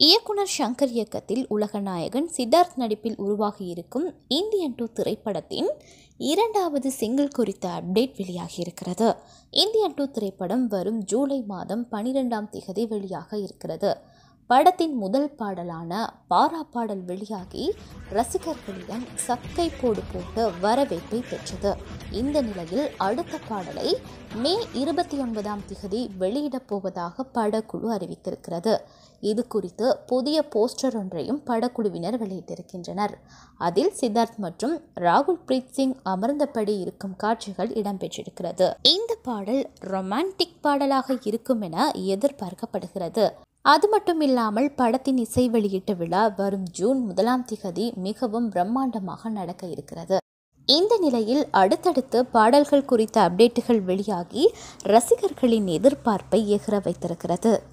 இயக்குனர் ஷங்கர் இயக்கத்தில் உலகநாயகன் சித்தார்த் நடிப்பில் உருவாகியிருக்கும் இந்தியன் 2 திரைப்படத்தின் இரண்டாவது சிங்கிள் குறித்த அப்டேட் வெளியாகியிருக்கிறது. இந்தியன் 2 திரைப்படம் வரும் ஜூலை மாதம் 12ஆம் தேதி வெளியாக இருக்கிறது. படத்தின் முதல் பாடலான பாரா பாடல் வெளியாகி ரசிகர்களிடம் சக்கை போடு போட்டு வரவேற்பை பெற்றது. இந்த நிலையில் அடுத்த பாடலை மே 29ஆம் தேதி வெளியிடப் போவதாக படக்குழு அறிவித்திருக்கிறது. இது குறித்து புதிய போஸ்டர் ஒன்றையும் படக்குழுவினர் வெளியிட்டிருக்கின்றனர். அதில் சித்தார்த் மற்றும் ராகுல் பிரீத் சிங் அமர்ந்தபடி இருக்கும் காட்சிகள் இடம்பெற்றிருக்கிறது. இந்த பாடல் ரொமான்டிக் பாடலாக இருக்கும் என எதிர்பார்க்கப்படுகிறது. அது மட்டும் இல்லாமல் படத்தின் இசை வெளியீட்டு விழா வரும் ஜூன் 1ஆம் தேதி மிகவும் பிரம்மாண்டமாக நடக்க இருக்கிறது. இந்த நிலையில் அடுத்தடுத்து பாடல்கள் குறித்த அப்டேட்டுகள் வெளியாகி ரசிகர்களின் எதிர்பார்ப்பை எகிற வைத்திருக்கிறது.